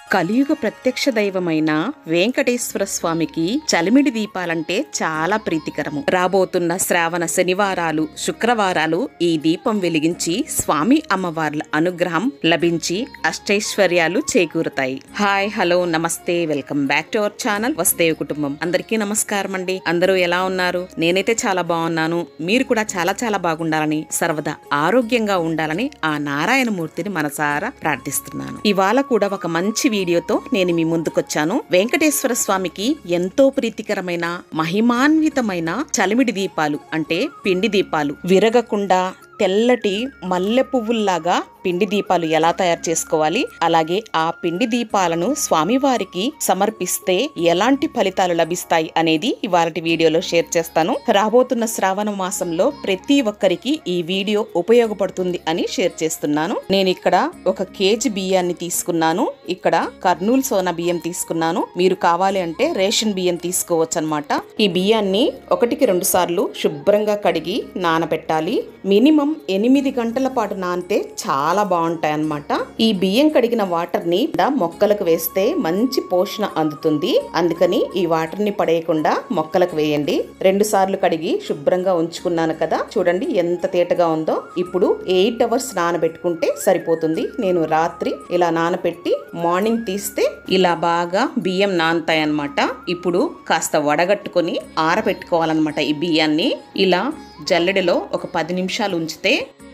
కలియుగ ప్రత్యక్ష దైవమైన వెంకటేశ్వర స్వామికి చలిమిడి దీపాలంటే చాలా ప్రీతికరము. రాబోతున్న శ్రావణ శనివారాలు, శుక్రవారాలు ఈ దీపం వెలిగించి స్వామి అమ్మవార్ల అనుగ్రహం లభించి అష్టైశ్వర్యాలు చేకూరుతాయి. హాయ్, హలో, నమస్తే, welcome back to our channel Vasudeva Kutumbam. అందరికీ నమస్కారం అండి. అందరూ ఎలా ఉన్నారు? నేనైతే చాలా బాగున్నాను. మీరు కూడా చాలా చాలా బాగుండాలని, సర్వదా ఆరోగ్యంగా ఉండాలని ఆ నారాయణమూర్తిని మనసారా ప్రార్థిస్తున్నాను. ఇవాళ కూడా ఒక మంచి వీడియోతో నేను మీ ముందుకొచ్చాను. వెంకటేశ్వర స్వామికి ఎంతో ప్రీతికరమైన మహిమాన్వితమైన చలిమిడి దీపాలు అంటే పిండి దీపాలు, విరగకుండా తెల్లటి మల్లె పువ్వుల్లాగా పిండి దీపాలు ఎలా తయారు చేసుకోవాలి, అలాగే ఆ పిండి దీపాలను స్వామివారికి సమర్పిస్తే ఎలాంటి ఫలితాలు లభిస్తాయి అనేది ఇవాళటి వీడియోలో షేర్ చేస్తాను. రాబోతున్న శ్రావణ మాసంలో ప్రతి ఒక్కరికి ఈ వీడియో ఉపయోగపడుతుంది అని షేర్ చేస్తున్నాను. నేను ఇక్కడ 1 కేజీ బియ్యాన్ని తీసుకున్నాను. ఇక్కడ కర్నూలు సోనా బియ్యం తీసుకున్నాను. మీరు కావాలి అంటే రేషన్ బియ్యం తీసుకోవచ్చు అనమాట. ఈ బియ్యాన్ని 1కి 2 సార్లు శుభ్రంగా కడిగి నానబెట్టాలి. మినిమం 8 గంటల పాటు నానితే చాలా బాగుంటాయి అన్నమాట. ఈ బియ్యం కడిగిన వాటర్ ని మొక్కలకు వేస్తే మంచి పోషణ అందుతుంది. అందుకని ఈ వాటర్ ని పడేయకుండా మొక్కలకు వేయండి. 2 సార్లు కడిగి శుభ్రంగా ఉంచుకున్నాను కదా, చూడండి ఎంత తేటగా ఉందో. ఇప్పుడు 8 అవర్స్ నానబెట్టుకుంటే సరిపోతుంది. నేను రాత్రి ఇలా నానబెట్టి మార్నింగ్ తీస్తే ఇలా బాగా బియ్యం నానతాయి అన్నమాట. ఇప్పుడు కాస్త వడగట్టుకొని ఆరబెట్టుకోవాలన్నమాట. ఈ బియ్యాన్ని ఇలా జల్లెడలో ఒక 10 నిమిషాలు ఉంచితే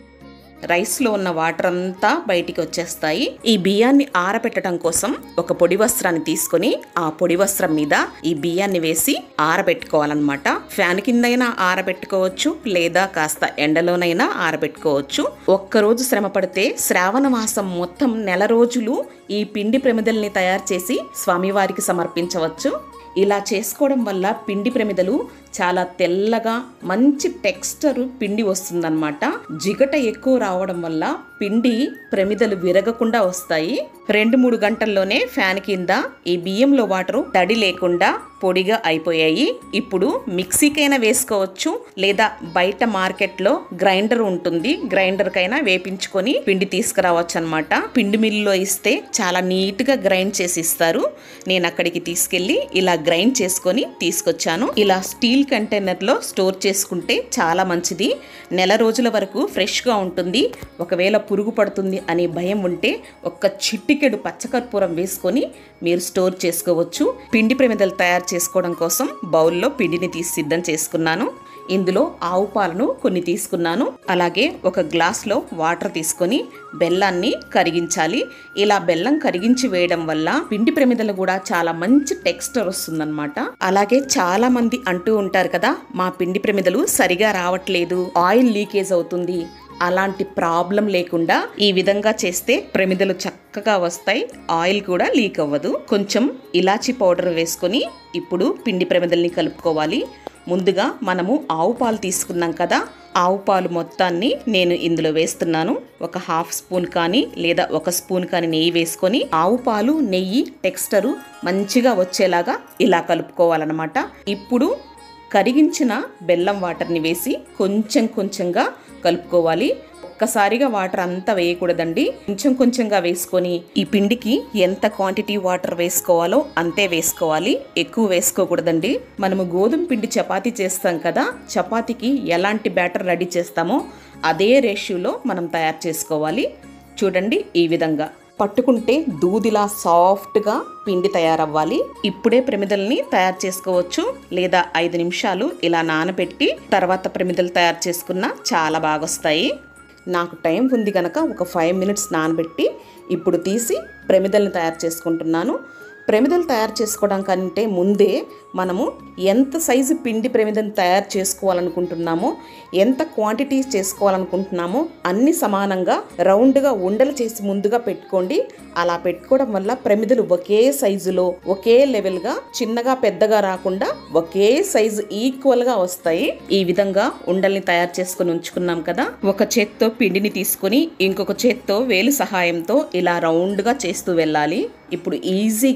రైస్లో ఉన్న వాటర్ అంతా బయటికి వచ్చేస్తాయి. ఈ బియ్యాన్ని ఆరబెట్టడం కోసం ఒక పొడి వస్త్రాన్ని తీసుకొని ఆ పొడి వస్త్రం మీద ఈ బియ్యాన్ని వేసి ఆరబెట్టుకోవాలన్నమాట. ఫ్యాన్ కిందైనా ఆరబెట్టుకోవచ్చు, లేదా కాస్త ఎండలోనైనా ఆరబెట్టుకోవచ్చు. ఒక్కరోజు శ్రమ పడితే శ్రావణ మాసం మొత్తం నెల రోజులు ఈ పిండి ప్రమిదల్ని తయారు చేసి స్వామివారికి సమర్పించవచ్చు. ఇలా చేసుకోవడం వల్ల పిండి ప్రమిదలు చాలా తెల్లగా మంచి టెక్స్చర్ పిండి వస్తుందన్నమాట. జిగట ఎక్కువ రావడం వల్ల పిండి ప్రమిదలు విరగకుండా వస్తాయి. 2-3 గంటల్లోనే ఫ్యాన్ కింద ఈ బియ్యంలో వాటరు తడి లేకుండా పొడిగా అయిపోయాయి. ఇప్పుడు మిక్సీకైనా వేసుకోవచ్చు, లేదా బయట మార్కెట్లో గ్రైండర్ ఉంటుంది, గ్రైండర్ కైనా వేపించుకొని పిండి తీసుకురావచ్చు అనమాట. పిండి మిల్లులో ఇస్తే చాలా నీట్ గా గ్రైండ్ చేసి ఇస్తారు. నేను అక్కడికి తీసుకెళ్లి ఇలా గ్రైండ్ చేసుకొని తీసుకొచ్చాను. ఇలా స్టీల్ కంటైనర్ లో స్టోర్ చేసుకుంటే చాలా మంచిది. నెల రోజుల వరకు ఫ్రెష్ గా ఉంటుంది. ఒకవేళ పురుగు పడుతుంది అనే భయం ఉంటే ఒక్క చిటికెడు పచ్చకర్పూరం వేసుకొని మీరు స్టోర్ చేసుకోవచ్చు. పిండి ప్రమిదలు తయారు చేసుకోవడం కోసం బౌల్లో పిండిని తీసి సిద్ధం చేసుకున్నాను. ఇందులో ఆవు పాలను కొన్ని తీసుకున్నాను. అలాగే 1 గ్లాస్లో వాటర్ తీసుకొని బెల్లాన్ని కరిగించాలి. ఇలా బెల్లం కరిగించి వేయడం వల్ల పిండి ప్రమిదలు కూడా చాలా మంచి టెక్స్చర్ వస్తుందన్నమాట. అలాగే చాలా మంది అంటూ ఉంటారు కదా, మా పిండి ప్రమిదలు సరిగా రావట్లేదు, ఆయిల్ లీకేజ్ అవుతుంది. అలాంటి ప్రాబ్లం లేకుండా ఈ విధంగా చేస్తే ప్రమిదలు చక్కగా వస్తాయి, ఆయిల్ కూడా లీక్ అవ్వదు. కొంచెం ఇలాచీ పౌడర్ వేసుకొని ఇప్పుడు పిండి ప్రమిదల్ని కలుపుకోవాలి. ముందుగా మనము ఆవు పాలు తీసుకున్నాం కదా, ఆవు పాలు మొత్తాన్ని నేను ఇందులో వేస్తున్నాను. ఒక 1/2 స్పూన్ కానీ లేదా 1 స్పూన్ కానీ నెయ్యి వేసుకొని ఆవు పాలు నెయ్యి టెక్స్చరు మంచిగా వచ్చేలాగా ఇలా కలుపుకోవాలన్నమాట. ఇప్పుడు కరిగించిన బెల్లం వాటర్ని వేసి కొంచెం కొంచెంగా కలుపుకోవాలి. ఒక్కసారిగా వాటర్ అంతా వేయకూడదండి, కొంచెం కొంచెంగా వేసుకొని ఈ పిండికి ఎంత క్వాంటిటీ వాటర్ వేసుకోవాలో అంతే వేసుకోవాలి, ఎక్కువ వేసుకోకూడదండి. మనము గోధుమ పిండి చపాతీ చేస్తాం కదా, చపాతీకి ఎలాంటి బ్యాటర్ రెడీ చేస్తామో అదే రేషియోలో మనం తయారు చేసుకోవాలి. చూడండి, ఈ విధంగా పట్టుకుంటే దూదిలా సాఫ్ట్గా పిండి తయారవ్వాలి. ఇప్పుడే ప్రమిదల్ని తయారు చేసుకోవచ్చు, లేదా 5 నిమిషాలు ఇలా నానబెట్టి తర్వాత ప్రమిదలు తయారు చేసుకున్నా చాలా బాగా వస్తాయి. నాకు టైం ఉంది కనుక ఒక 5 మినిట్స్ నానబెట్టి ఇప్పుడు తీసి ప్రమిదల్ని తయారు చేసుకుంటున్నాను. ప్రమిదలు తయారు చేసుకోవడం కంటే ముందే మనము ఎంత సైజు పిండి ప్రమిదను తయారు చేసుకోవాలనుకుంటున్నామో, ఎంత క్వాంటిటీ చేసుకోవాలనుకుంటున్నామో అన్ని సమానంగా రౌండ్గా ఉండలు చేసి ముందుగా పెట్టుకోండి. అలా పెట్టుకోవడం వల్ల ప్రమిదలు ఒకే సైజులో ఒకే లెవెల్గా చిన్నగా పెద్దగా రాకుండా ఒకే సైజు ఈక్వల్గా వస్తాయి. ఈ విధంగా ఉండల్ని తయారు చేసుకుని ఉంచుకున్నాం కదా, ఒక చేత్తో పిండిని తీసుకొని ఇంకొక చేత్తో వేలు సహాయంతో ఇలా రౌండ్గా చేస్తూ వెళ్ళాలి. ఇప్పుడు ఈజీగా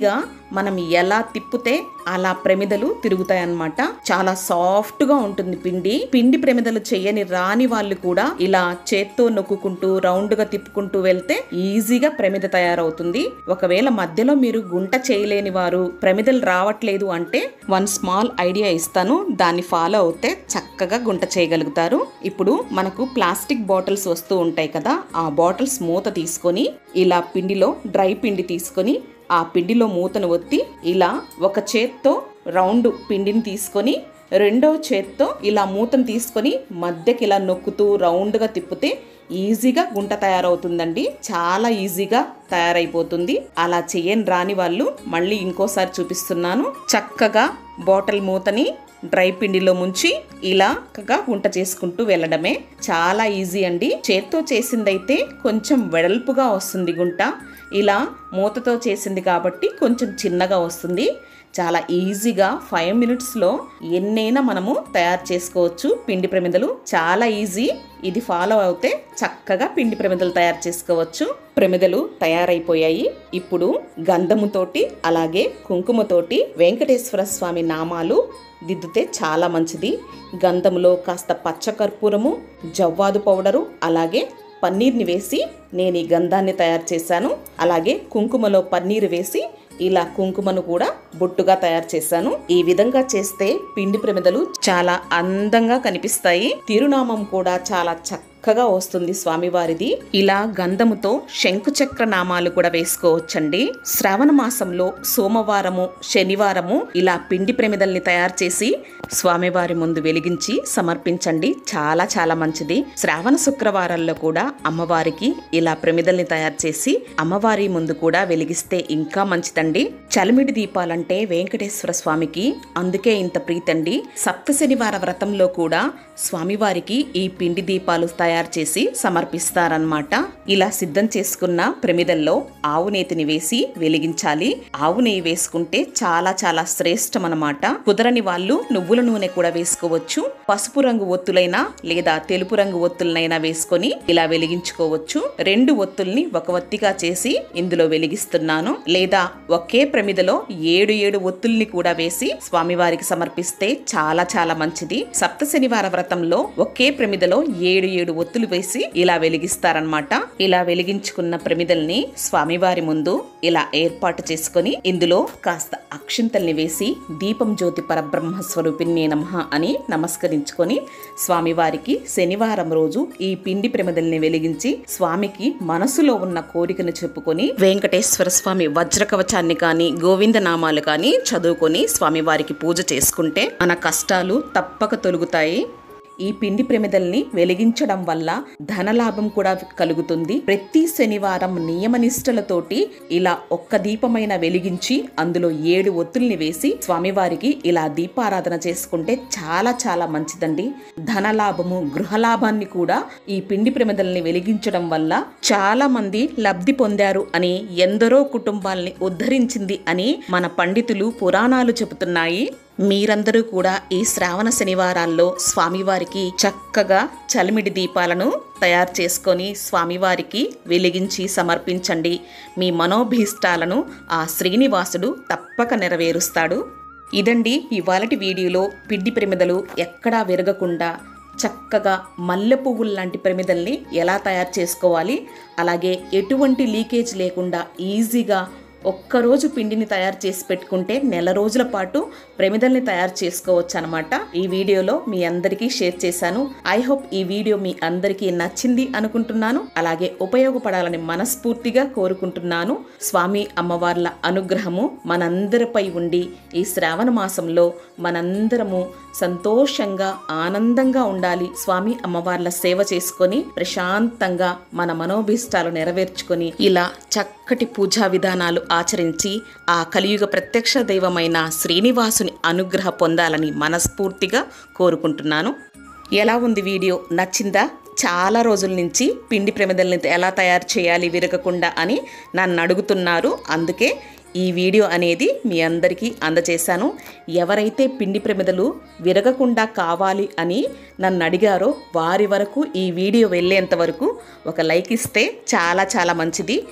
మనం ఎలా తిప్పితే అలా ప్రమిదలు తిరుగుతాయన్నమాట. చాలా సాఫ్ట్ గా ఉంటుంది పిండి ప్రమిదలు చెయ్యని రాని వాళ్ళు కూడా ఇలా చేత్తో నొక్కుంటూ రౌండ్ గా తిప్పుకుంటూ వెళ్తే ఈజీగా ప్రమిద తయారవుతుంది. ఒకవేళ మధ్యలో మీరు గుంట చేయలేని వారు, ప్రమిదలు రావట్లేదు అంటే వన్ స్మాల్ ఐడియా ఇస్తాను, దాన్ని ఫాలో అవుతే చక్కగా గుంట చేయగలుగుతారు. ఇప్పుడు మనకు ప్లాస్టిక్ బాటిల్స్ వస్తూ ఉంటాయి కదా, ఆ బాటిల్స్ మూత తీసుకొని ఇలా పిండిలో డ్రై పిండి తీసుకొని ఆ పిండిలో మూతను ఒత్తి ఇలా ఒక చేత్తో రౌండ్ పిండిని తీసుకొని రెండో చేత్తో ఇలా మూతను తీసుకొని మధ్యకి ఇలా నొక్కుతూ రౌండ్గా తిప్పితే ఈజీగా గుంట తయారవుతుందండి. చాలా ఈజీగా తయారైపోతుంది. అలా చేయని రాని వాళ్ళు మళ్ళీ ఇంకోసారి చూపిస్తున్నాను. చక్కగా బాటిల్ మూతని డ్రై పిండిలో ముంచి ఇలా గుంట చేసుకుంటూ వెళ్ళడమే. చాలా ఈజీ అండి. చేత్తో చేసిందైతే కొంచెం వెడల్పుగా వస్తుంది గుంట, ఇలా మూతతో చేసింది కాబట్టి కొంచెం చిన్నగా వస్తుంది. చాలా ఈజీగా 5 మినిట్స్లో ఎన్నైనా మనము తయారు చేసుకోవచ్చు పిండి ప్రమిదలు. చాలా ఈజీ. ఇది ఫాలో అవుతే చక్కగా పిండి ప్రమిదలు తయారు చేసుకోవచ్చు. ప్రమిదలు తయారైపోయాయి. ఇప్పుడు గంధముతోటి అలాగే కుంకుమతోటి వెంకటేశ్వర స్వామి నామాలు దిద్దితే చాలా మంచిది. గంధములో కాస్త పచ్చకర్పూరము, జవ్వాదు పౌడరు అలాగే పన్నీర్ని వేసి నేను ఈ గంధాన్ని తయారు చేశాను. అలాగే కుంకుమలో పన్నీరు వేసి ఇలా కుంకుమను కూడా బొట్టుగా తయారు చేశాను. ఈ విధంగా చేస్తే పిండి ప్రమిదలు చాలా అందంగా కనిపిస్తాయి. తిరునామం కూడా చాలా చక్కగా వస్తుంది స్వామివారిది. ఇలా గంధముతో శంకుచక్ర నామాలు కూడా వేసుకోవచ్చండి. శ్రావణ మాసంలో సోమవారము, శనివారము ఇలా పిండి ప్రమిదల్ని తయారు చేసి స్వామివారి ముందు వెలిగించి సమర్పించండి. చాలా చాలా మంచిది. శ్రావణ శుక్రవారాల్లో కూడా అమ్మవారికి ఇలా ప్రమిదల్ని తయారు చేసి అమ్మవారి ముందు కూడా వెలిగిస్తే ఇంకా మంచిదండి. చలిమిడి దీపాలంటే వెంకటేశ్వర స్వామికి అందుకే ఇంత ప్రీతండి. సప్త శనివార వ్రతంలో కూడా స్వామివారికి ఈ పిండి దీపాలు తయారు చేసి సమర్పిస్తారన్నమాట. ఇలా సిద్ధం చేసుకున్న ప్రమిదల్లో ఆవు నేతిని వేసి వెలిగించాలి. ఆవు నెయ్యి వేసుకుంటే చాలా చాలా శ్రేష్టం అన్నమాట. కుదరని వాళ్ళు నువ్వుల నూనె కూడా వేసుకోవచ్చు. పసుపు రంగు ఒత్తులైనా లేదా తెలుపు రంగు ఒత్తులనైనా వేసుకొని ఇలా వెలిగించుకోవచ్చు. 2 ఒత్తుల్ని ఒక ఒత్తిగా చేసి ఇందులో వెలిగిస్తున్నాను. లేదా ఒకే ప్రమిదలో 7 ఒత్తుల్ని కూడా వేసి స్వామివారికి సమర్పిస్తే చాలా చాలా మంచిది. సప్త శనివార వ్రతంలో ఒకే ప్రమిదలో 7 ఒత్తులు వేసి ఇలా వెలిగిస్తారనమాట. ఇలా వెలిగించుకున్న ప్రమిదల్ని స్వామివారి ముందు ఇలా ఏర్పాటు చేసుకొని ఇందులో కాస్త అక్షింతల్ని వేసి దీపం జ్యోతి పరబ్రహ్మ స్వరూపిణ్యే నమః అని నమస్కరించుకొని స్వామివారికి శనివారం రోజు ఈ పిండి ప్రమిదల్ని వెలిగించి స్వామికి మనసులో ఉన్న కోరికను చెప్పుకొని వెంకటేశ్వర స్వామి వజ్రకవచాన్ని కానీ గోవింద నామాలు కానీ చదువుకొని స్వామివారికి పూజ చేసుకుంటే మన కష్టాలు తప్పక తొలగుతాయి. ఈ పిండి ప్రమిదల్ని వెలిగించడం వల్ల ధనలాభం కూడా కలుగుతుంది. ప్రతి శనివారం నియమనిష్టలతోటి ఇలా ఒక్క దీపమైన వెలిగించి అందులో 7 ఒత్తుల్ని వేసి స్వామివారికి ఇలా దీపారాధన చేసుకుంటే చాలా చాలా మంచిదండి. ధనలాభము, గృహలాభాన్ని కూడా ఈ పిండి ప్రమిదల్ని వెలిగించడం వల్ల చాలా మంది లబ్ధి పొందారు అని, ఎందరో కుటుంబాల్ని ఉద్ధరించింది అని మన పండితులు పురాణాలు చెబుతున్నాయి. మీరందరూ కూడా ఈ శ్రావణ శనివారాల్లో స్వామివారికి చక్కగా చలిమిడి దీపాలను తయారు చేసుకొని స్వామివారికి వెలిగించి సమర్పించండి. మీ మనోభీష్టాలను ఆ శ్రీనివాసుడు తప్పక నెరవేరుస్తాడు. ఇదండి ఇవాళటి వీడియోలో పిండి ప్రమిదలు ఎక్కడా విరగకుండా చక్కగా మల్లె పువ్వులు లాంటి ప్రమిదల్ని ఎలా తయారు చేసుకోవాలి, అలాగే ఎటువంటి లీకేజ్ లేకుండా ఈజీగా ఒక్కరోజు పిండిని తయారు చేసి పెట్టుకుంటే నెల రోజుల పాటు ప్రమిదల్ని తయారు చేసుకోవచ్చు అనమాట. ఈ వీడియోలో మీ అందరికీ షేర్ చేశాను. ఐ హోప్ ఈ వీడియో మీ అందరికీ నచ్చింది అనుకుంటున్నాను. అలాగే ఉపయోగపడాలని మనస్ఫూర్తిగా కోరుకుంటున్నాను. స్వామి అమ్మవార్ల అనుగ్రహము మనందరిపై ఉండి ఈ శ్రావణ మాసంలో మనందరము సంతోషంగా ఆనందంగా ఉండాలి. స్వామి అమ్మవార్ల సేవ చేసుకొని ప్రశాంతంగా మన మనోభీష్టాలు నెరవేర్చుకొని ఇలా చక్కటి పూజా విధానాలు ఆచరించి ఆ కలియుగ ప్రత్యక్ష దైవమైన శ్రీనివాసుని అనుగ్రహ పొందాలని మనస్ఫూర్తిగా కోరుకుంటున్నాను. ఎలా ఉంది వీడియో? నచ్చిందా? చాలా రోజుల నుంచి పిండి ప్రమిదల్ని ఎలా తయారు చేయాలి విరగకుండా అని నన్ను అడుగుతున్నారు. అందుకే ఈ వీడియో అనేది మీ అందరికీ అందజేశాను. ఎవరైతే పిండి ప్రమిదలు విరగకుండా కావాలి అని నన్ను అడిగారో వారి వరకు ఈ వీడియో వెళ్ళేంత వరకు ఒక లైక్ ఇస్తే చాలా చాలా మంచిది.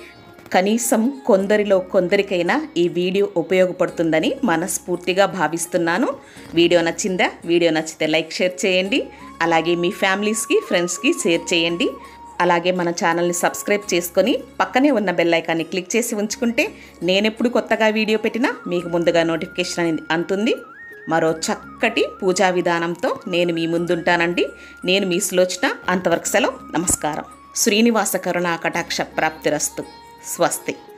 కనీసం కొందరికైనా ఈ వీడియో ఉపయోగపడుతుందని మనస్ఫూర్తిగా భావిస్తున్నాను. వీడియో నచ్చిందా? వీడియో నచ్చితే లైక్, షేర్ చేయండి. అలాగే మీ ఫ్యామిలీస్కి, ఫ్రెండ్స్కి షేర్ చేయండి. అలాగే మన ఛానల్ని సబ్స్క్రైబ్ చేసుకొని పక్కనే ఉన్న బెల్ ఐకాన్ని క్లిక్ చేసి ఉంచుకుంటే నేనెప్పుడు కొత్తగా వీడియో పెట్టినా మీకు ముందుగా నోటిఫికేషన్ అనేది అందుతుంది. మరో చక్కటి పూజా విధానంతో నేను మీ ముందుంటానండి. నేను మీ సులోచన. అంతవరకు సెలవు. నమస్కారం. శ్రీనివాస కరుణా కటాక్ష ప్రాప్తిరస్తు. స్వస్తి.